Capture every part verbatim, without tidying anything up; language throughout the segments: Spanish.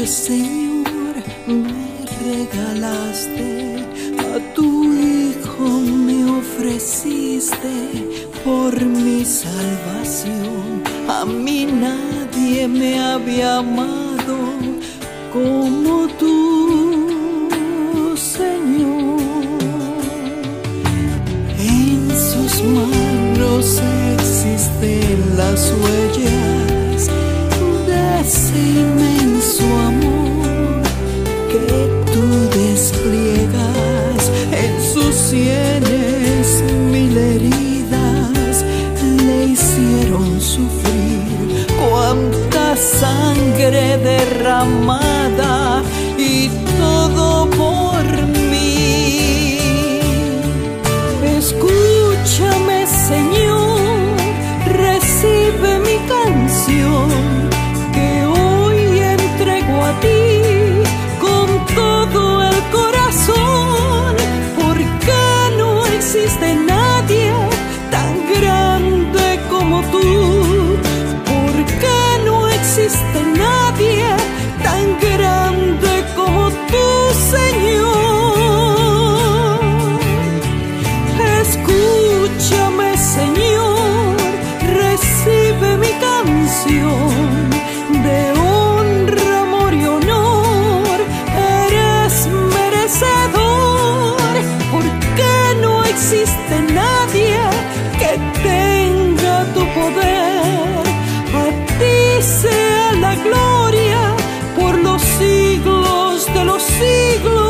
Señor, me regalaste, a tu Hijo me ofreciste por mi salvación. A mí nadie me había amado como tú, Señor. En sus manos existen las huellas de ese inmenso amor que tú despliegas. En sus sienes mil heridas le hicieron sufrir. Cuánta sangre derramada y todo por mí. Escúchame, Señor, recibe mi canción que hoy entrego a ti con todo el corazón, porque no existe nadie tan grande como tú, porque no existe nadie tan grande como tú, Señor. Escúchame, Señor, recibe mi canción de honra, amor y honor. Eres merecedor, porque no existe nadie que tenga tu poder. A ti sea la gloria por los siglos de los siglos.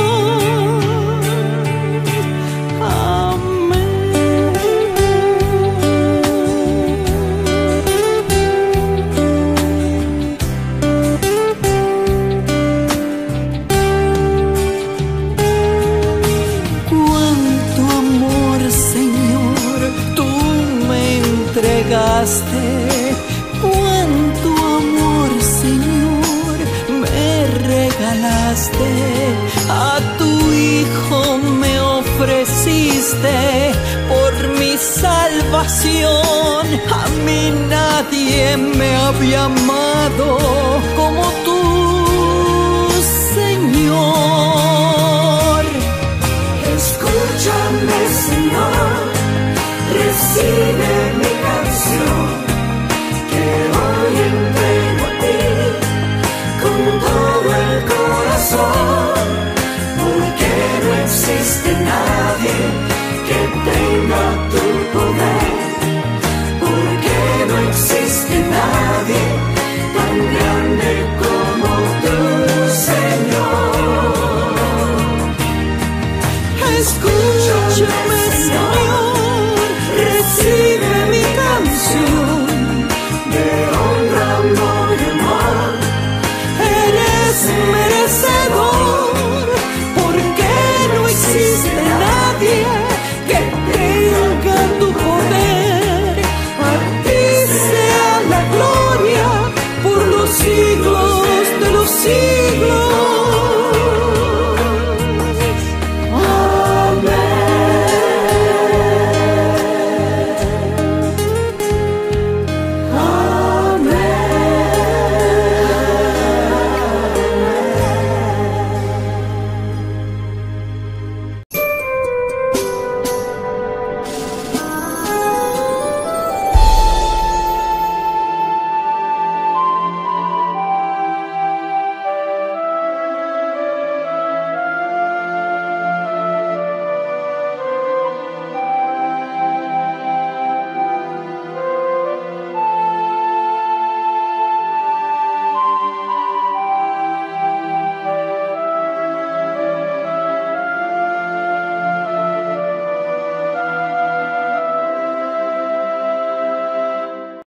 Cuánto amor, Señor, me regalaste. A tu Hijo me ofreciste por mi salvación. A mí nadie me había amado